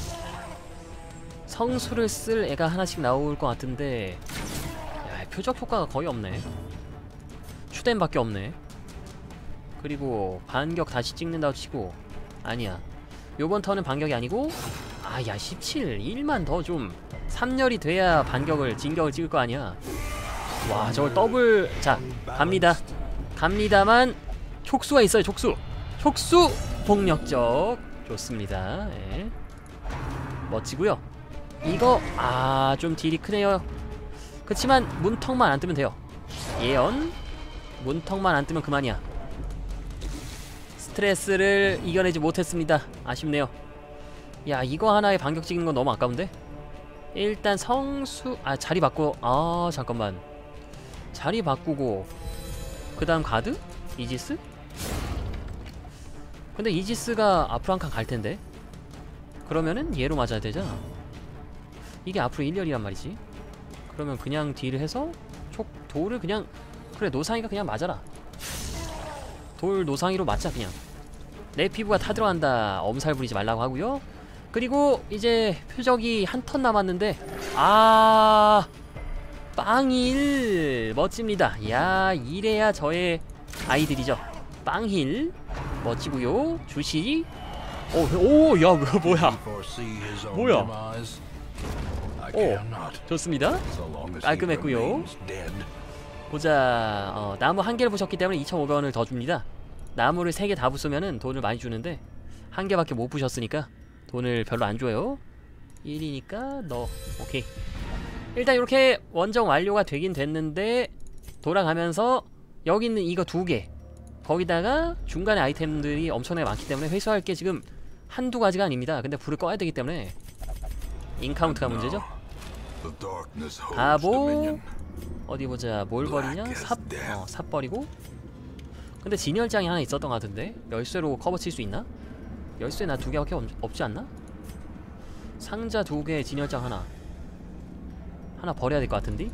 성수를 쓸 애가 하나씩 나올 것 같은데, 야, 표적 효과가 거의 없네. 추뎀밖에 없네. 그리고 반격 다시 찍는다고 치고, 아니야, 요번 턴은 반격이 아니고, 아야, 십칠, 일만 더 좀 삼 열이 돼야 반격을, 진격을 찍을 거 아니야. 와, 저걸 더블. 자, 갑니다. 갑니다만 촉수가 있어요. 촉수. 촉수 폭력적. 좋습니다. 예. 멋지고요. 이거 아, 좀 딜이 크네요. 그치만 문턱만 안 뜨면 돼요. 예언. 문턱만 안 뜨면 그만이야. 스트레스를 이겨내지 못했습니다. 아쉽네요. 야, 이거 하나에 반격 찍는 건 너무 아까운데? 일단 성수. 아, 자리 바꿔. 아, 잠깐만. 자리 바꾸고 그 다음 가드? 이지스? 근데 이지스가 앞으로 한 칸 갈텐데? 그러면은 얘로 맞아야 되잖아. 이게 앞으로 일 열이란 말이지. 그러면 그냥 딜을 해서 촉, 돌을 그냥, 그래, 노상이가 그냥 맞아라. 돌 노상이로 맞자. 그냥 내 피부가 타들어간다. 엄살 부리지 말라고 하고요. 그리고 이제 표적이 한 턴 남았는데, 아, 빵힐 멋집니다. 야, 이래야 저의 아이들이죠. 빵힐 멋지고요. 주시. 오, 오, 야, 뭐야? 뭐야? 오, 좋습니다. 깔끔했고요. 보자. 어, 나무 한 개를 부셨기 때문에 이천오백 원을 더 줍니다. 나무를 세 개 다 부수면은 돈을 많이 주는데 한 개밖에 못 부셨으니까 돈을 별로 안 줘요. 일이니까 너 오케이. 일단 이렇게 원정 완료가 되긴 됐는데 돌아가면서 여기 있는 이거 두 개 거기다가 중간에 아이템들이 엄청나게 많기 때문에 회수할 게 지금 한두 가지가 아닙니다. 근데 불을 꺼야 되기 때문에 인카운트가 문제죠. 가보 어디 보자. 뭘 버리냐? 삽, 어, 삽 버리고. 근데 진열장이 하나 있었던 것 같은데 열쇠로 커버 칠 수 있나? 열쇠 나 두 개밖에 없, 없지 않나? 상자 두 개, 진열장 하나. 하나 버려야 될 것 같은데?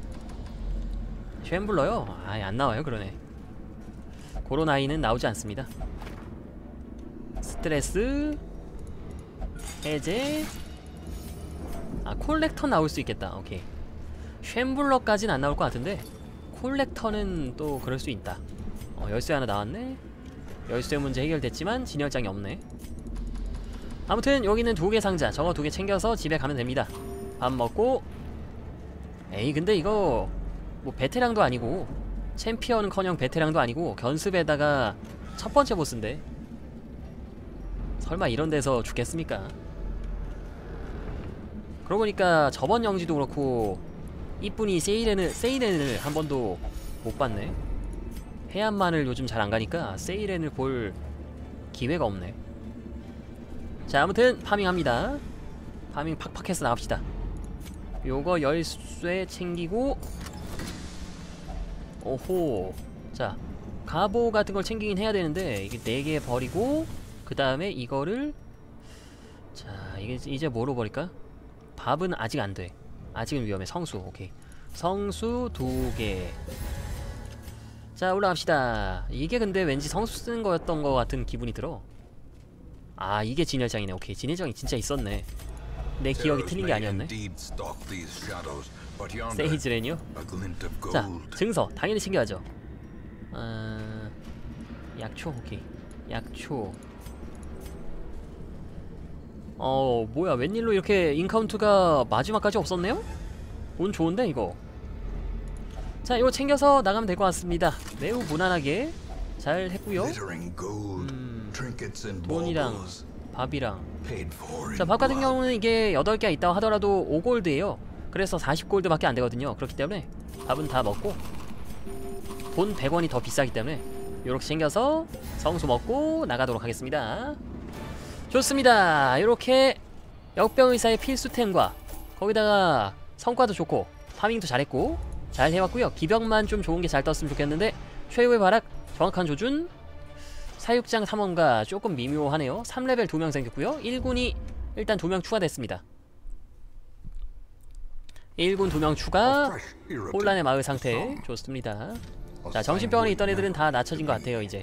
쉔블러요? 아예 안 나와요 그러네. 그런 아이는 나오지 않습니다. 스트레스 해제. 아 콜렉터 나올 수 있겠다. 오케이. 쉔블러까지는 안 나올 것 같은데 콜렉터는 또 그럴 수 있다. 어, 열쇠 하나 나왔네. 열쇠 문제 해결됐지만 진열장이 없네. 아무튼 여기는 두 개 상자 저거 두 개 챙겨서 집에 가면 됩니다. 밥 먹고. 에이 근데 이거 뭐 베테랑도 아니고 챔피언은커녕 베테랑도 아니고 견습에다가 첫 번째 보스인데 설마 이런 데서 죽겠습니까? 그러고 보니까 저번 영지도 그렇고 이쁜이 세이렌을 세이렌을 한 번도 못 봤네. 해안만을 요즘 잘 안 가니까 세이렌을 볼 기회가 없네. 자 아무튼 파밍합니다. 파밍 팍팍해서 나갑시다. 요거 열쇠 챙기고. 오호. 자 가보 같은 걸 챙기긴 해야 되는데 이게 네 개 버리고 그 다음에 이거를 자 이게 이제 뭐로 버릴까? 밥은 아직 안 돼. 아직은 위험해. 성수. 오케이. 성수 두 개. 자 올라갑시다. 이게 근데 왠지 성수 쓰는 거였던 거 같은 기분이 들어. 아 이게 진열장이네. 오케이. 진열장이 진짜 있었네. 내 기억이 틀린 게 아니었네. 세이즈렌이요? 자 증서 당연히 챙겨야죠. 어... 약초. 오케이. 약초. 어 뭐야 웬일로 이렇게 인카운트가 마지막까지 없었네요? 운 좋은데 이거. 자 이거 챙겨서 나가면 될 것 같습니다. 매우 무난하게 잘 했고요. 음, 돈이랑 밥이랑. 자 밥 같은 경우는 이게 여덟 개 있다고 하더라도 오 골드예요 그래서 사십 골드밖에 안 되거든요. 그렇기 때문에 밥은 다 먹고 돈 백 원이 더 비싸기 때문에 요렇게 챙겨서 성수 먹고 나가도록 하겠습니다. 좋습니다. 요렇게 역병의사의 필수템과 거기다가 성과도 좋고 파밍도 잘했고 잘 해왔고요. 기병만 좀 좋은 게 잘 떴으면 좋겠는데 최후의 발악, 정확한 조준, 사육장 탐험가 조금 미묘하네요. 삼 레벨 두 명 생겼고요. 일 군이 일단 두 명 추가됐습니다. 일 군 두 명 추가. 혼란의 마을 상태 좋습니다. 자 정신병원에 있던 애들은 다 낮춰진 것 같아요 이제.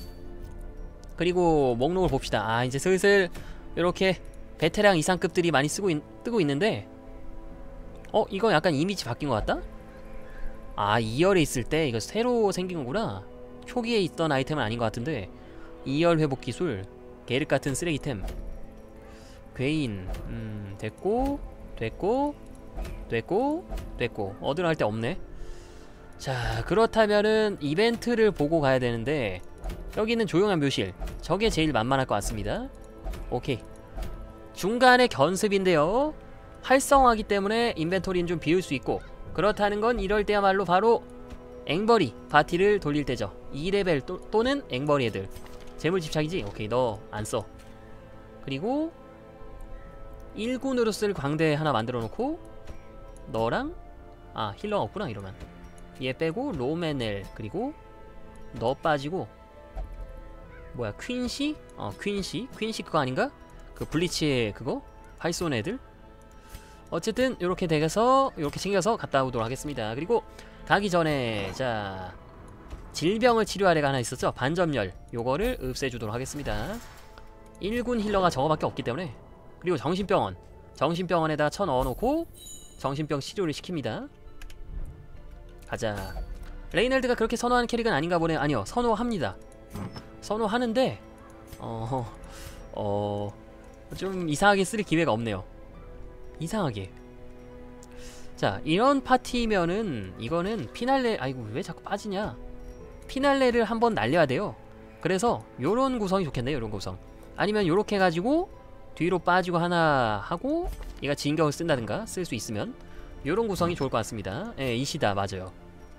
그리고 목록을 봅시다. 아 이제 슬슬 이렇게 베테랑 이상급들이 많이 쓰고 있, 뜨고 있는데 어 이거 약간 이미지 바뀐 것 같다? 아 이 열에 있을 때 이거 새로 생긴 거구나. 초기에 있던 아이템은 아닌 것 같은데 이 열 회복 기술 게륵 같은 쓰레기템. 괴인 음 됐고 됐고 됐고 됐고 어디로 할 데 없네. 자 그렇다면은 이벤트를 보고 가야 되는데 여기는 조용한 묘실 저게 제일 만만할 것 같습니다. 오케이. 중간에 견습인데요 활성화하기 때문에 인벤토리는 좀 비울 수 있고 그렇다는 건 이럴 때야말로 바로 앵벌이 파티를 돌릴 때죠. 이 레벨 또, 또는 앵벌이 애들 재물 집착이지? 오케이 너 안써. 그리고 일 군으로 쓸 광대 하나 만들어 놓고 너랑 아 힐러가 없구나 이러면 얘 빼고 로메넬 그리고 너 빠지고 뭐야 퀸시? 어 퀸시? 퀸시 그거 아닌가? 그 블리치의 그거? 활쏘는 애들? 어쨌든 요렇게 돼서 요렇게 챙겨서 갔다 오도록 하겠습니다. 그리고 가기 전에 자 질병을 치료할 애가 하나 있었죠? 반점열 요거를 없애주도록 하겠습니다. 일 군 힐러가 저거밖에 없기 때문에. 그리고 정신병원 정신병원에다가 쳐 넣어놓고 정신병 치료를 시킵니다. 가자. 레이널드가 그렇게 선호하는 캐릭은 아닌가 보네. 아니요 선호합니다. 선호하는데 어... 어... 좀 이상하게 쓸 기회가 없네요. 이상하게. 자 이런 파티면은 이거는 피날레 아이고 왜 자꾸 빠지냐. 피날레를 한번 날려야 돼요. 그래서 요런 구성이 좋겠네요. 요런 구성. 아니면 요렇게 해가지고 뒤로 빠지고 하나 하고 얘가 진격을 쓴다든가 쓸 수 있으면 요런 구성이 좋을 것 같습니다. 예, 이시다 맞아요.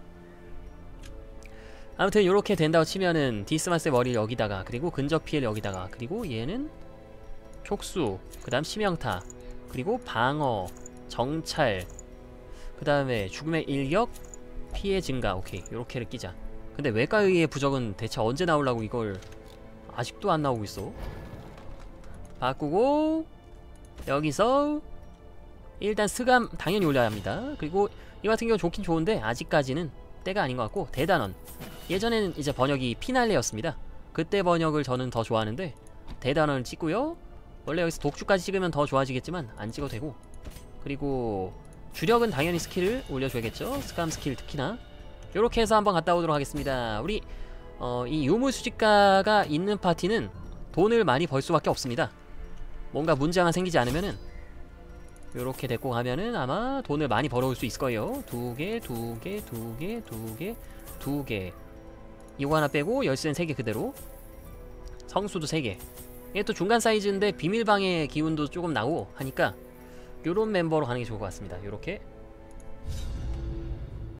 아무튼 요렇게 된다고 치면은 디스마스의 머리를 여기다가, 그리고 근접 피해를 여기다가, 그리고 얘는 촉수, 그 다음 치명타, 그리고 방어, 정찰, 그 다음에 죽음의 일격, 피해 증가. 오케이, 요렇게를 끼자. 근데 외과의의 부적은 대체 언제 나오려고 이걸 아직도 안 나오고 있어. 바꾸고 여기서 일단 스감 당연히 올려야 합니다. 그리고 이 같은 경우 좋긴 좋은데 아직까지는 때가 아닌 것 같고, 대단원 예전에는 이제 번역이 피날레였습니다. 그때 번역을 저는 더 좋아하는데 대단원을 찍고요. 원래 여기서 독주까지 찍으면 더 좋아지겠지만 안 찍어도 되고, 그리고 주력은 당연히 스킬을 올려줘야겠죠. 스감 스킬 특히나. 요렇게 해서 한번 갔다 오도록 하겠습니다. 우리 어, 이 유물수집가가 있는 파티는 돈을 많이 벌 수밖에 없습니다. 뭔가 문제가 생기지 않으면은 요렇게 데리고 가면은 아마 돈을 많이 벌어올 수 있을 거예요. 두 개, 두 개, 두 개, 두 개, 두 개. 이거 하나 빼고 열쇠는 세 개 그대로. 성수도 세 개. 이게 또 중간 사이즈인데 비밀방의 기운도 조금 나고 하니까 요런 멤버로 가는 게 좋을 것 같습니다. 요렇게